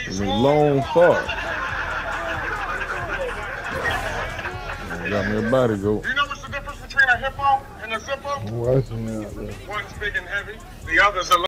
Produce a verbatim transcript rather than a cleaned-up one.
It's a long fart. Got me a body goat. Do you know what's the difference between a hippo and a zippo? What's in there? One's big and heavy, the other's a